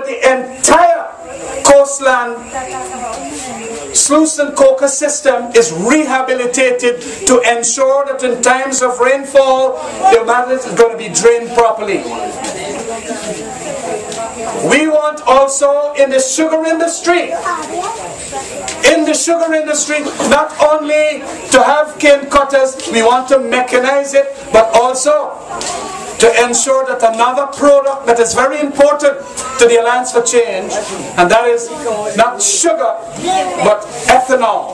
the entire coastland sluice and coker system is rehabilitated to ensure that in times of rainfall, the matter is going to be drained properly. We want also in the sugar industry, not only to have cane cutters, we want to mechanize it, but also to ensure that another product that is very important to the Alliance for Change, and that is not sugar, but ethanol.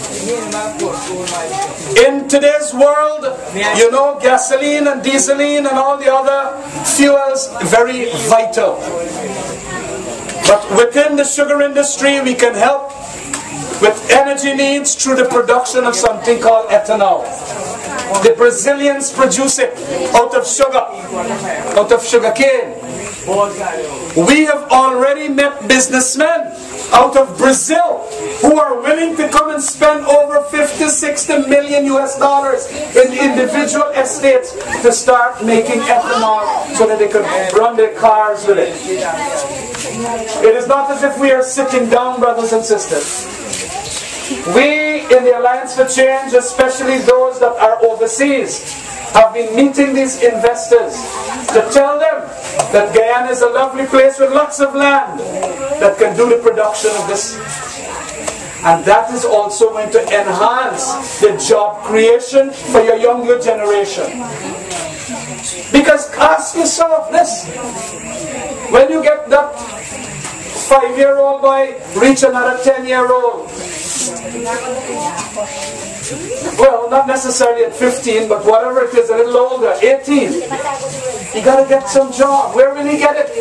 In today's world, you know, gasoline and dieseline and all the other fuels, very vital. But within the sugar industry, we can help with energy needs through the production of something called ethanol. The Brazilians produce it out of sugar cane. We have already met businessmen out of Brazil who are willing to come and spend over 50-60 million US dollars in individual estates to start making ethanol so that they could run their cars with it. It is not as if we are sitting down, brothers and sisters. We in the Alliance for Change, especially those that are overseas, have been meeting these investors to tell them that Guyana is a lovely place with lots of land that can do the production of this. And that is also going to enhance the job creation for your younger generation. Because ask yourself this, when you get that 5-year-old boy reach another 10-year-old, well, not necessarily at 15, but whatever it is, a little older, 18. You got to get some job. Where will he get it?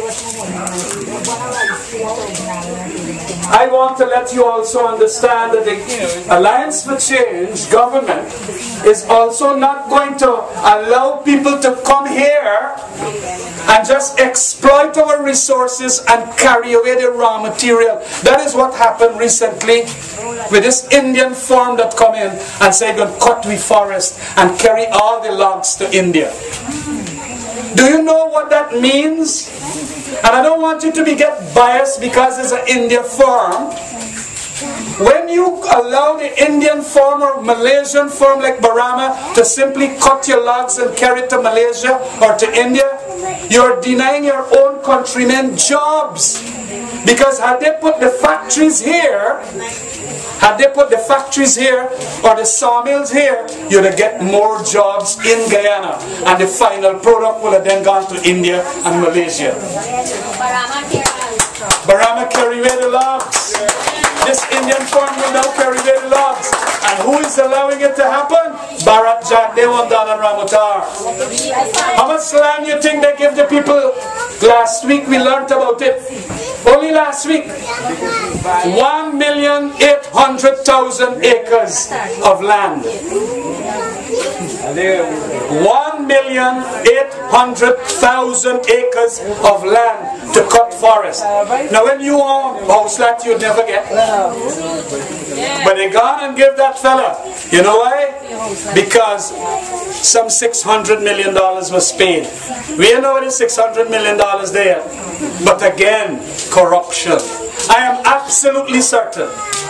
I want to let you also understand that the Alliance for Change government is also not going to allow people to come here and just exploit our resources and carry away the raw material. That is what happened recently with this Indian firm that come in and say going to cut the forest and carry all the logs to India. Do you know what that means? And I don't want you to get biased because it's an Indian firm. When you allow the Indian firm or Malaysian firm like Barama to simply cut your logs and carry it to Malaysia or to India, you're denying your own countrymen jobs. Because had they put the factories here, or the sawmills here, you'd have get more jobs in Guyana. And the final product would have then gone to India and Malaysia. Barama carry away the logs. This Indian firm will now carry away the logs. And who is allowing it to happen? Bharat Jack, Dewandan and Ramutar. How much land do you think they give the people? Last week we learnt about it. Only last week. 1,800,000 acres of land. 1,800,000 acres of land to cut forest. Now when you own house that you never get. But they gone and give that fella. You know why? Because some $600 million was paid. We know what is $600 million there. But again, corruption. I am absolutely certain.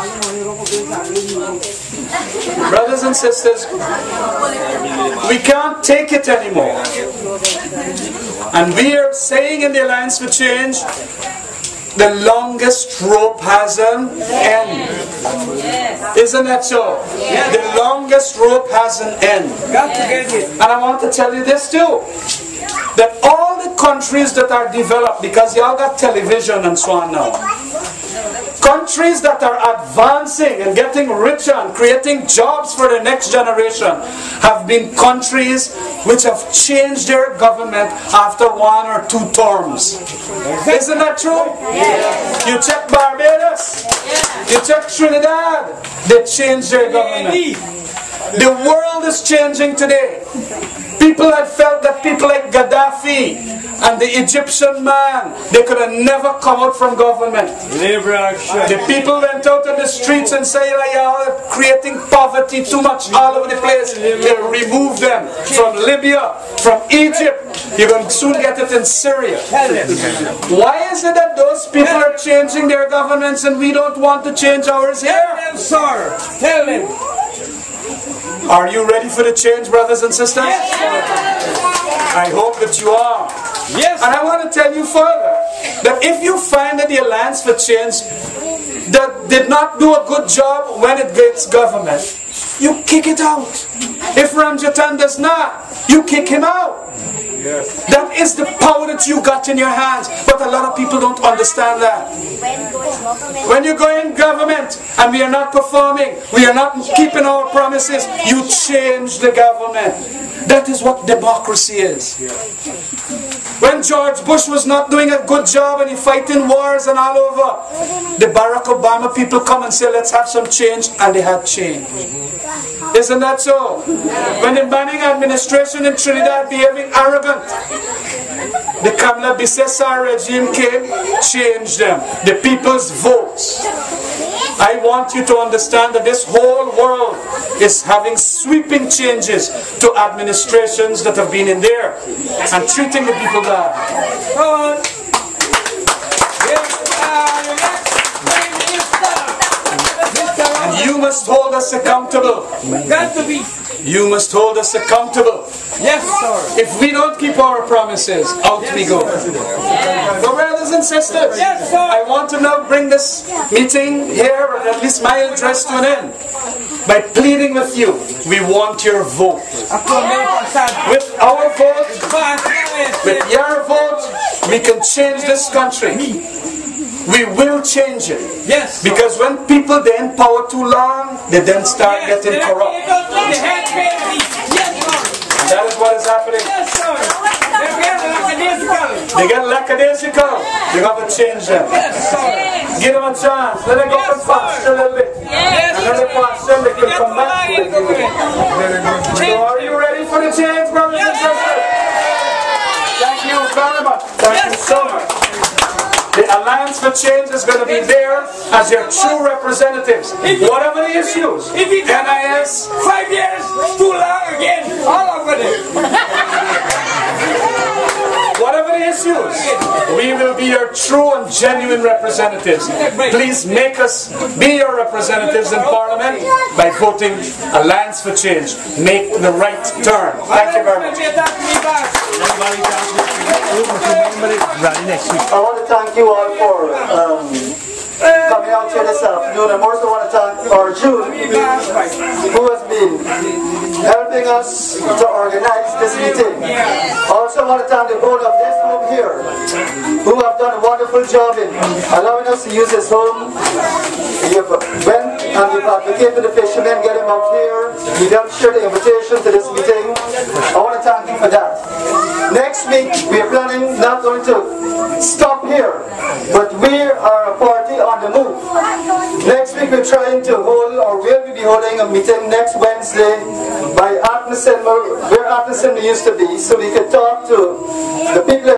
Brothers and sisters, we can't take it anymore. And we are saying in the Alliance for Change, the longest rope has an end. Isn't that so? The longest rope has an end. And I want to tell you this too, that all the countries that are developed, because y'all got television and so on now, countries that are advancing and getting richer and creating jobs for the next generation have been countries which have changed their government after 1 or 2 terms. Isn't that true? Yes. You check Barbados, you check Trinidad, they changed their government. The world is changing today. People had felt that people like Gaddafi and the Egyptian man, they could have never come out from government. The people went out on the streets and said, "You're creating poverty too much all over the place." They removed them from Libya, from Egypt, You're going to soon get it in Syria. Why is it that those people are changing their governments and we don't want to change ours here? Tell them, sir. Tell them. Are you ready for the change, brothers and sisters? I hope that you are. Yes. And I want to tell you further that if you find that the Alliance for Change that did not do a good job when it gets government, you kick it out. If Ramjatan does not, you kick him out. Yes. That is the power that you got in your hands. But a lot of people don't understand that. When you go in government and we are not performing, we are not keeping our promises, you change the government. That is what democracy is. When George Bush was not doing a good job and he fighting wars and all over, the Barack Obama people come and say, let's have some change, and they had change. Isn't that so? When the Manning administration in Trinidad behaving arrogant, the Kamla Bissessar regime came, changed them. The people's votes. I want you to understand that this whole world is having sweeping changes to administrations that have been in there and treating the people bad. Go on. And you must hold us accountable. Got to be. You must hold us accountable. Yes, sir. If we don't keep our promises, out we go. So brothers and sisters, Yes, sir. I want to now bring this meeting here, or at least my address, to an end by pleading with you. We want your vote. With our vote, with your vote, we can change this country. We will change it. Yes. Because when people they in power too long, they then start getting corrupt. And that is what is happening. Yes, sir. They get lackadaisical. You have to change them. Yes, sir. Give them a chance. Let them go and fast a little bit. And then they fast them, they can come back. So are you ready for the change, brothers and sisters? Thank you very much. Thank you so much. The Alliance for Change is going to be there as your true representatives. Whatever the issues, NIS, 5 years, too long again, all over it. whatever the issues, we will be your true and genuine representatives. Please make us be your representatives in Parliament by voting Alliance for Change. Make the right turn. Thank you very much. I want to thank you all for coming out here this afternoon. I also want to thank our Jude, who has been helping us to organize this meeting. I also want to thank the board of this home here, who have done a wonderful job in allowing us to use this home. We have went and we've advocated the fishermen, get him out here. We helped share the invitation to this meeting. I want to thank you for that. Next week, we are planning not only to stop here, but we are a party on the move. Next week, we're trying to hold, or will we be holding a meeting next Wednesday by Atkinson, where Atkinson used to be, so we could talk to the people